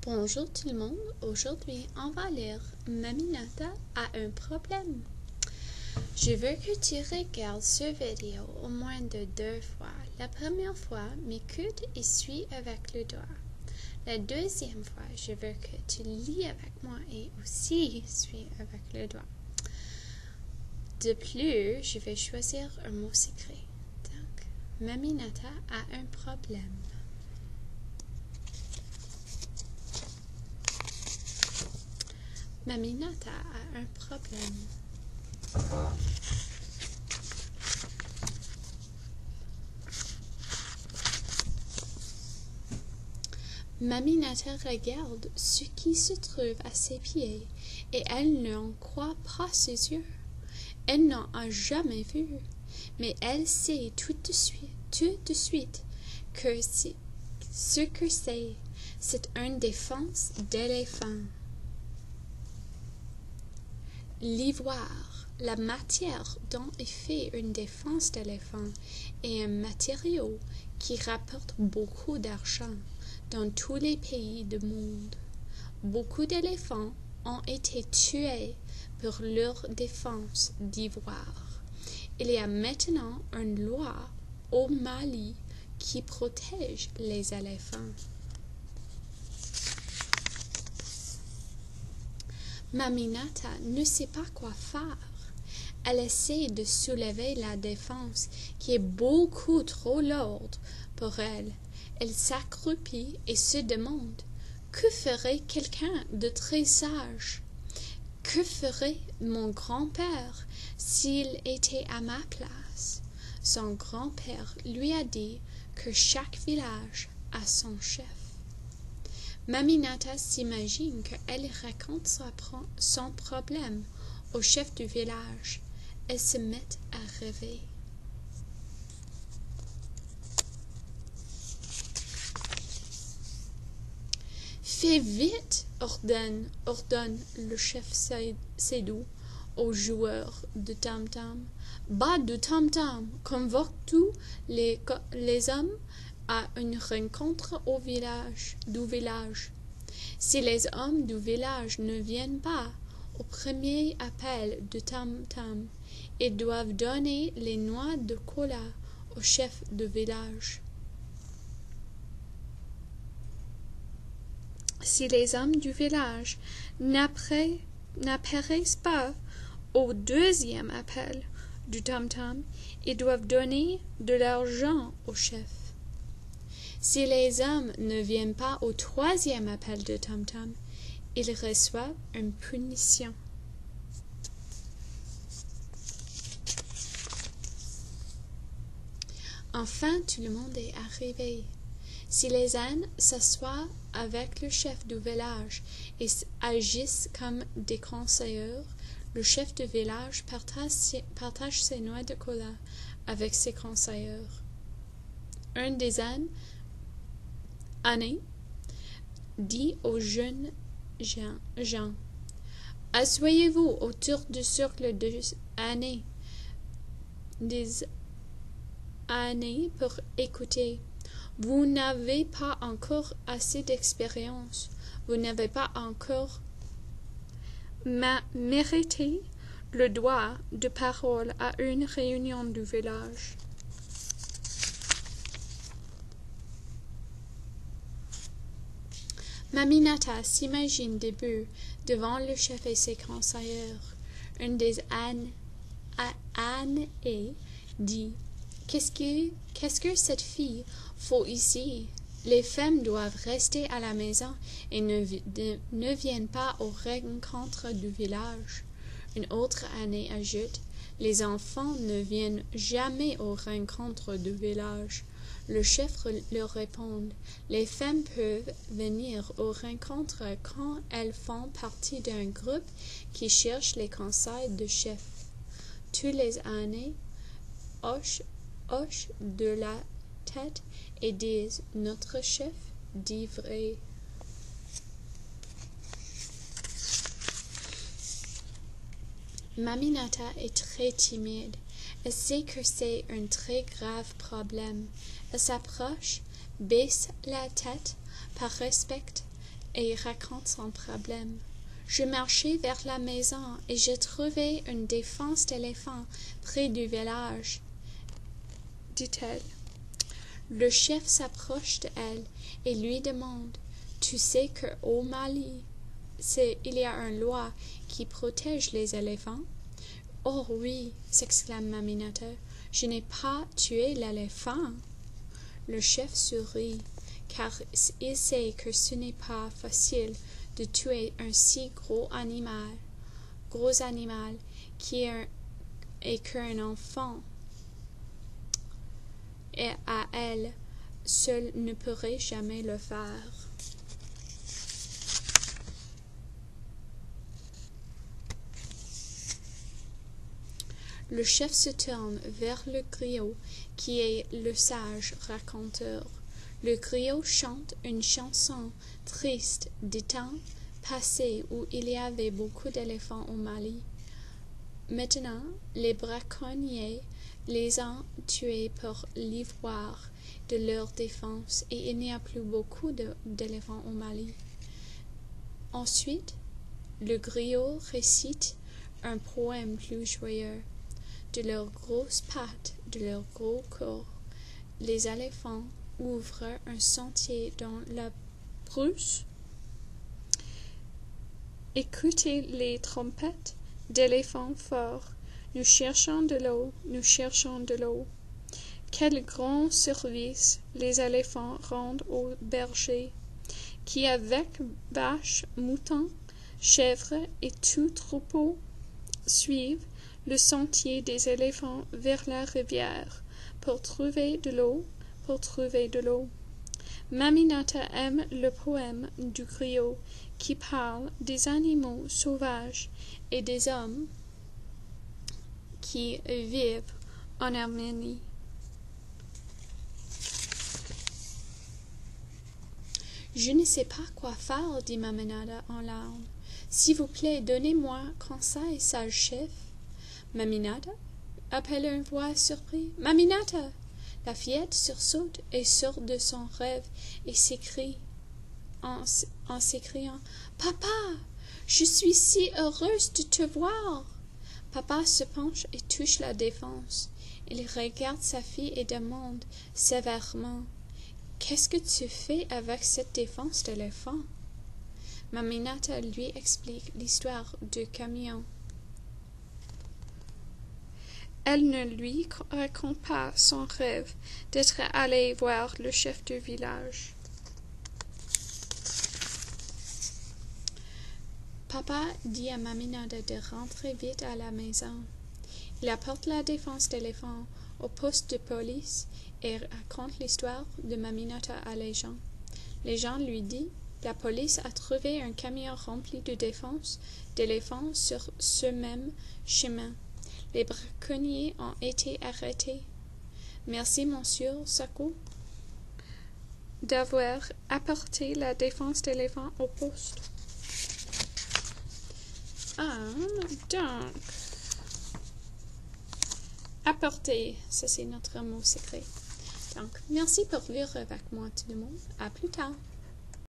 Bonjour tout le monde, aujourd'hui on va lire Maminata a un problème. Je veux que tu regardes cette vidéo au moins de 2 fois. La première fois, m'écoute et suis avec le doigt. La deuxième fois, je veux que tu lis avec moi et aussi suis avec le doigt. De plus, je vais choisir un mot secret. Donc, Maminata a un problème. Maminata a un problème. Maminata regarde ce qui se trouve à ses pieds et elle n'en croit pas ses yeux. Elle n'en a jamais vu, mais elle sait tout de suite que ce que c'est une défense d'éléphant. L'ivoire, la matière dont est fait une défense d'éléphant, est un matériau qui rapporte beaucoup d'argent dans tous les pays du monde. Beaucoup d'éléphants ont été tués pour leur défense d'ivoire. Il y a maintenant une loi au Mali qui protège les éléphants. Maminata ne sait pas quoi faire. Elle essaie de soulever la défense qui est beaucoup trop lourde pour elle. Elle s'accroupit et se demande que ferait quelqu'un de très sage. Que ferait mon grand-père s'il était à ma place? Son grand-père lui a dit que chaque village a son chef. Maminata s'imagine qu'elle raconte son problème au chef du village. Elle se met à rêver. Fais vite, ordonne le chef Sédou aux joueurs de tam-tam. Bas du tam-tam, convoque tous les hommes à une rencontre du village. Si les hommes du village ne viennent pas au premier appel de tam-tam, ils doivent donner les noix de cola au chef du village. Si les hommes du village n'apparaissent pas au deuxième appel du tam-tam, ils doivent donner de l'argent au chef. Si les hommes ne viennent pas au troisième appel de tam-tam, ils reçoivent une punition. Enfin, tout le monde est arrivé. Si les ânes s'assoient avec le chef du village et agissent comme des conseillers, le chef du village partage ses noix de cola avec ses conseillers. Un des ânes dit aux jeunes gens, asseyez-vous autour du cercle des ânes pour écouter. Vous n'avez pas encore assez d'expérience. Vous n'avez pas encore mérité le droit de parole à une réunion du village. Maminata s'imagine debout devant le chef et ses conseillers. Un des ânes dit, Qu'est-ce que cette fille faut ici? Les femmes doivent rester à la maison et ne viennent pas aux rencontres du village. Une autre année ajoute, les enfants ne viennent jamais aux rencontres du village. Le chef leur répond, les femmes peuvent venir aux rencontres quand elles font partie d'un groupe qui cherche les conseils du chef. Tous les années hochent de la tête et disent, notre chef dit vrai. Maminata est très timide. Elle sait que c'est un très grave problème. Elle s'approche, baisse la tête par respect et raconte son problème. Je marchais vers la maison et j'ai trouvé une défense d'éléphant près du village, dit-elle. Le chef s'approche d'elle et lui demande: « Tu sais qu'au Mali, il y a une loi qui protège les éléphants? » « Oh oui, s'exclame Maminata, je n'ai pas tué l'éléphant. » Le chef sourit, car il sait que ce n'est pas facile de tuer un si gros animal et qu'un enfant et à elle seul ne pourrait jamais le faire. Le chef se tourne vers le griot qui est le sage raconteur. Le griot chante une chanson triste des temps passés où il y avait beaucoup d'éléphants au Mali. Maintenant, les braconniers les ont tués pour l'ivoire de leur défense et il n'y a plus beaucoup d'éléphants au Mali. Ensuite, le griot récite un poème plus joyeux. De leurs grosses pattes, de leurs gros corps, les éléphants ouvrent un sentier dans la brousse. Écoutez les trompettes d'éléphants forts. Nous cherchons de l'eau, nous cherchons de l'eau. Quel grand service les éléphants rendent aux bergers, qui avec vaches, moutons, chèvres et tout troupeau suivent le sentier des éléphants vers la rivière pour trouver de l'eau, Maminata aime le poème du griot qui parle des animaux sauvages et des hommes qui vivent en Arménie. Je ne sais pas quoi faire, dit Maminata en larmes. S'il vous plaît, donnez-moi conseil, sage chef. Maminata, appelle une voix surprise. Maminata! La fillette sursaute et sort de son rêve et s'écrie en s'écriant: Papa, je suis si heureuse de te voir. Papa se penche et touche la défense. Il regarde sa fille et demande sévèrement: Qu'est-ce que tu fais avec cette défense d'éléphant? Maminata lui explique l'histoire du camion. Elle ne lui raconte pas son rêve d'être allée voir le chef du village. Papa dit à Maminata de rentrer vite à la maison. Il apporte la défense d'éléphant au poste de police et raconte l'histoire de Maminata à les gens. Les gens lui disent: La police a trouvé un camion rempli de défense d'éléphants sur ce même chemin. Les braconniers ont été arrêtés. Merci, monsieur Sako, d'avoir apporté la défense d'éléphant au poste. Donc, apporter, ça c'est notre mot secret. Donc, merci pour lire avec moi tout le monde. À plus tard.